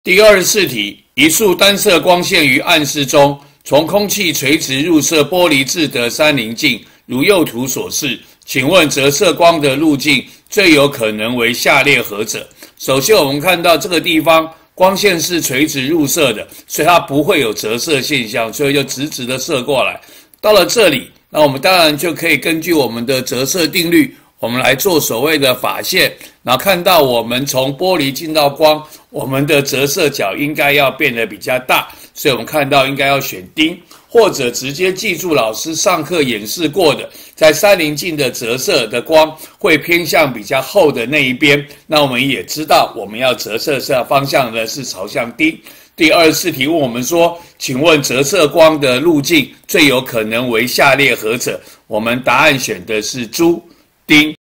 第24题，一束单色光线于暗室中，从空气垂直入射玻璃质的三棱镜，如右图所示。请问折射光的路径最有可能为下列何者？首先，我们看到这个地方光线是垂直入射的，所以它不会有折射现象，所以就直直的射过来。到了这里，那我们当然就可以根据我们的折射定律，我们来做所谓的法线，然后看到我们从玻璃进到光，我们的折射角应该要变得比较大，所以我们看到应该要选丁，或者直接记住老师上课演示过的，在三棱镜的折射的光会偏向比较厚的那一边，那我们也知道我们要折射的方向呢是朝向丁。第24题问我们说，请问折射光的路径最有可能为下列何者？我们答案选的是猪。丁。